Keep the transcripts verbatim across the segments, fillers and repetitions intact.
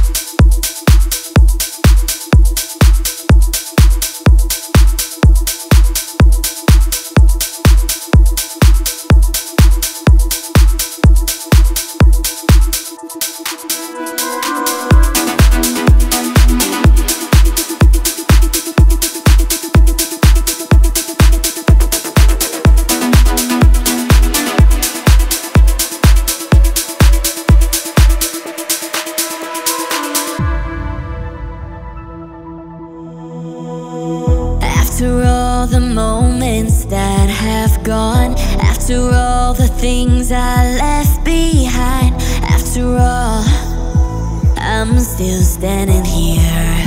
After all the moments that have gone, after all the things I left behind, after all, I'm still standing here.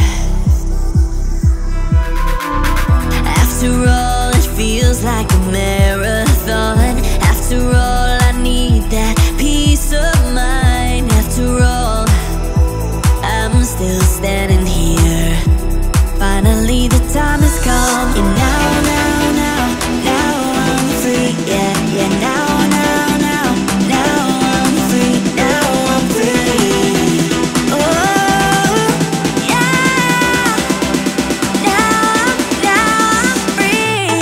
After all, it feels like a marathon. After all, I need that peace of mind. After all, I'm still standing here. Finally the time has come, and now, now, now, now I'm free, yeah, yeah, now, now, now, now I'm free, now I'm free. Oh, yeah, now, now I'm free.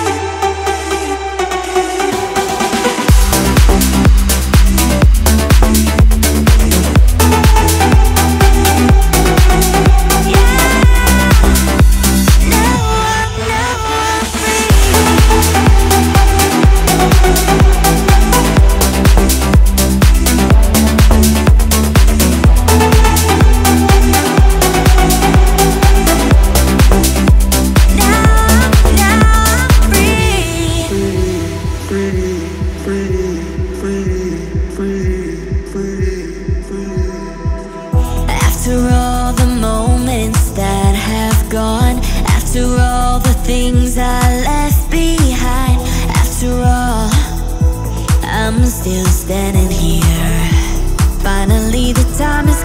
After all the moments that have gone, after all the things I left behind, after all, I'm still standing here. Finally the time is